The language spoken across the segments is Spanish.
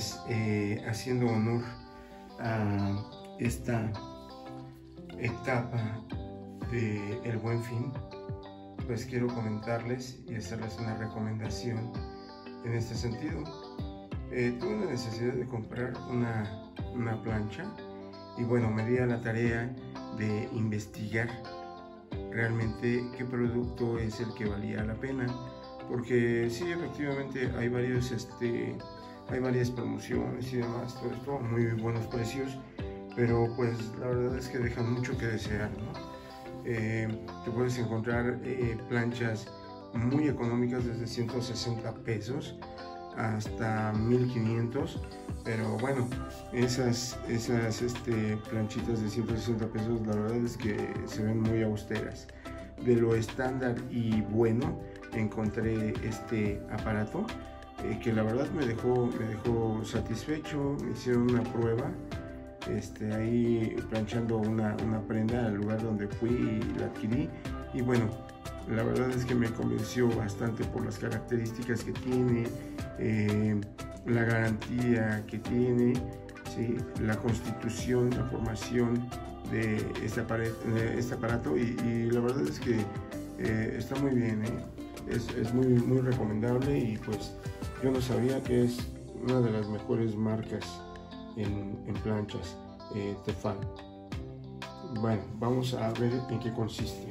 pues haciendo honor a esta etapa del Buen Fin, pues quiero comentarles y hacerles una recomendación en este sentido. Tuve la necesidad de comprar una plancha y bueno, me di a la tarea de investigar realmente qué producto es el que valía la pena, porque sí, efectivamente hay varias promociones y demás, todo esto, muy buenos precios, pero pues la verdad es que dejan mucho que desear, ¿no? Te puedes encontrar planchas muy económicas desde 160 pesos hasta 1500, pero bueno, esas planchitas de 160 pesos la verdad es que se ven muy austeras. De lo estándar y bueno, encontré este aparato que la verdad me dejó satisfecho. Me hicieron una prueba ahí planchando una prenda al lugar donde fui y la adquirí, y bueno, la verdad es que me convenció bastante por las características que tiene, la garantía que tiene, ¿sí? La constitución, la formación de este aparato, y la verdad es que está muy bien, es muy recomendable, y pues yo no sabía que es una de las mejores marcas en planchas, Tefal. Bueno, vamos a ver en qué consiste.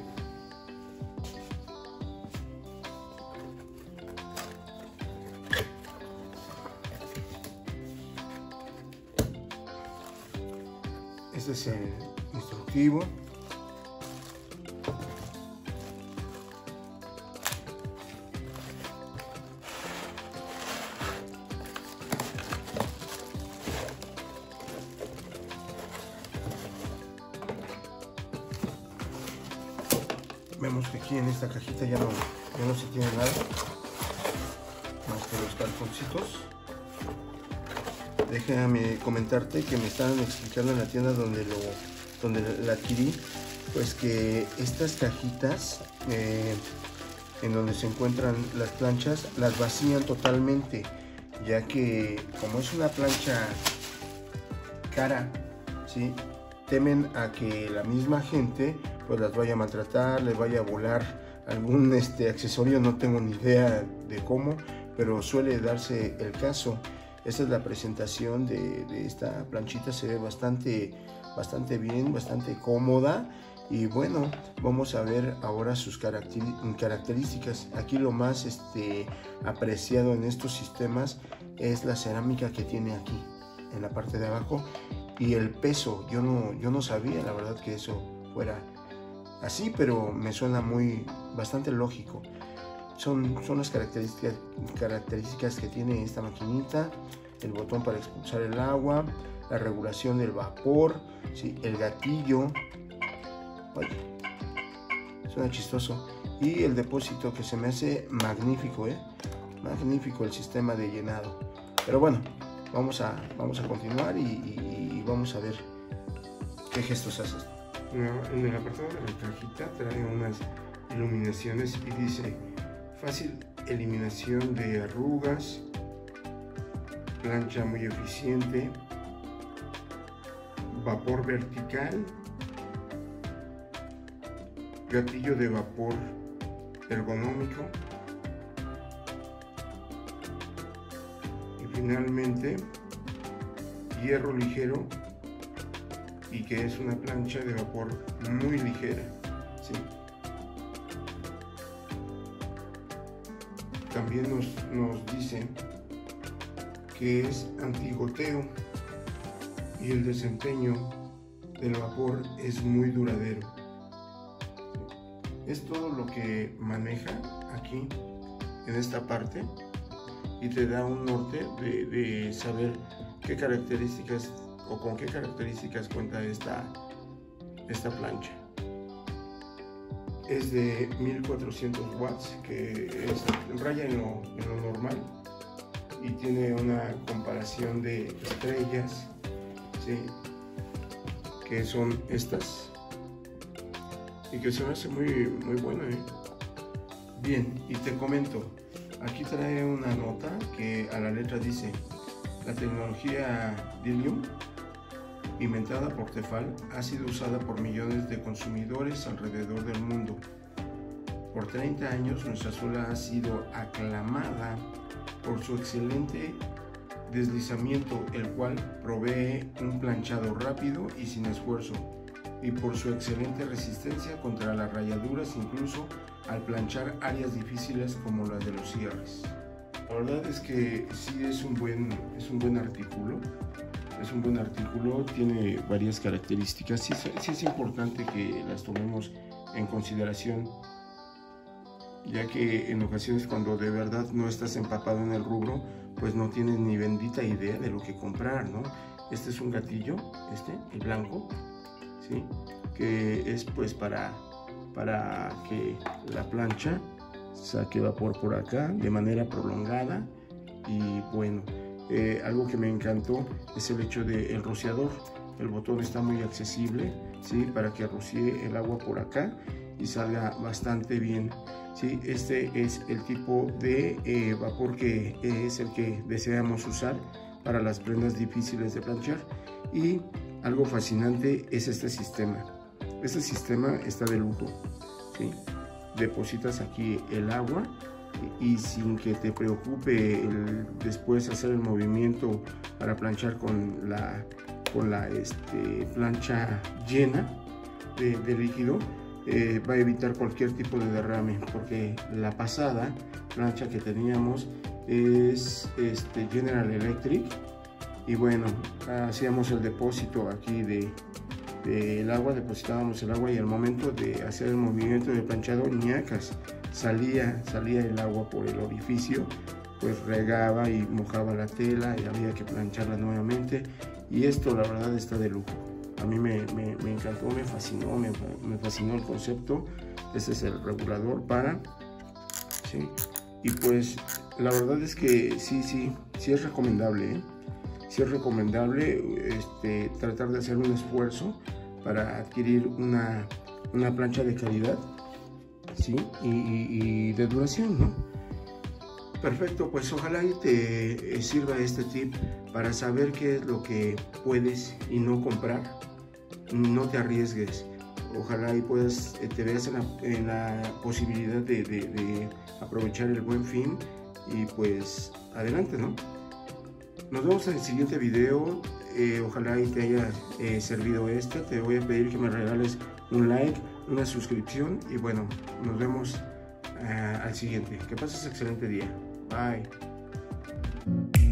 Este es el instructivo. Vemos que aquí en esta cajita ya no se tiene nada más que los cartoncitos. Déjame comentarte que me estaban explicando en la tienda donde la adquirí, pues que estas cajitas en donde se encuentran las planchas las vacían totalmente, ya que como es una plancha cara, ¿sí? Temen a que la misma gente pues las vaya a maltratar, les vaya a volar algún accesorio, no tengo ni idea de cómo, pero suele darse el caso. Esta es la presentación de esta planchita, se ve bastante bien, bastante cómoda, y bueno, vamos a ver ahora sus características. Aquí lo más apreciado en estos sistemas es la cerámica que tiene aquí en la parte de abajo, y el peso. Yo no sabía la verdad que eso fuera así, pero me suena bastante lógico. Son las características que tiene esta maquinita: el botón para expulsar el agua, la regulación del vapor, ¿sí? El gatillo, oye, suena chistoso, y el depósito, que se me hace magnífico, magnífico el sistema de llenado. Pero bueno, vamos a continuar y vamos a ver qué gestos haces. En el apartado de la cajita trae unas iluminaciones y dice: fácil eliminación de arrugas, plancha muy eficiente, vapor vertical, gatillo de vapor ergonómico, y finalmente hierro ligero, y que es una plancha de vapor muy ligera, ¿sí? También nos dicen que es antigoteo, y el desempeño del vapor es muy duradero. Es todo lo que maneja aquí en esta parte, y te da un norte de saber qué características o con qué características cuenta esta plancha. Es de 1400 watts, que raya en lo normal, y tiene una comparación de estrellas, ¿sí? Que son estas, y que se me hace muy buena, Bien, y te comento, aquí trae una nota que a la letra dice: La tecnología Dilium, inventada por Tefal, ha sido usada por millones de consumidores alrededor del mundo. Por 30 años nuestra suela ha sido aclamada por su excelente deslizamiento, el cual provee un planchado rápido y sin esfuerzo, y por su excelente resistencia contra las rayaduras, incluso al planchar áreas difíciles como las de los cierres. La verdad es que sí es un buen artículo. Es un buen artículo, tiene varias características. Sí es importante que las tomemos en consideración, ya que en ocasiones cuando de verdad no estás empapado en el rubro, pues no tienes ni bendita idea de lo que comprar, ¿no? Este es un gatillo, el blanco, ¿sí? Que es pues para que la plancha saque vapor por acá de manera prolongada. Y bueno, algo que me encantó es el hecho del rociador. El botón está muy accesible, ¿sí? Para que rocíe el agua por acá y salga bastante bien, ¿sí? Este es el tipo de vapor que es el que deseamos usar para las prendas difíciles de planchar. Y algo fascinante es este sistema. Este sistema está de lujo, ¿sí? Depositas aquí el agua y sin que te preocupe después hacer el movimiento para planchar con la plancha llena de líquido, va a evitar cualquier tipo de derrame, porque la pasada plancha que teníamos es General Electric, y bueno, hacíamos el depósito aquí del agua, depositábamos el agua y al momento de hacer el movimiento de planchado, ñacas, salía el agua por el orificio, pues regaba y mojaba la tela y había que plancharla nuevamente. Y esto la verdad está de lujo. A mí me encantó, me fascinó el concepto. Este es el regulador ¿sí? Y pues la verdad es que sí es recomendable, ¿eh? Sí es recomendable tratar de hacer un esfuerzo para adquirir una plancha de calidad, ¿sí? Y de duración, ¿no? Perfecto, pues ojalá y te sirva este tip para saber qué es lo que puedes y no comprar. No te arriesgues. Ojalá y puedas, te veas en la posibilidad de aprovechar el Buen Fin y pues adelante, ¿no? Nos vemos en el siguiente video. Ojalá y te haya servido Te voy a pedir que me regales un like, una suscripción y bueno, nos vemos al siguiente. Que pases excelente día. Bye.